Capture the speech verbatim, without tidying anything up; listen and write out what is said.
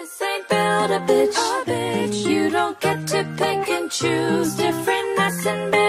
This ain't build a bitch. A bitch. You don't get to pick and choose different nuts and berries.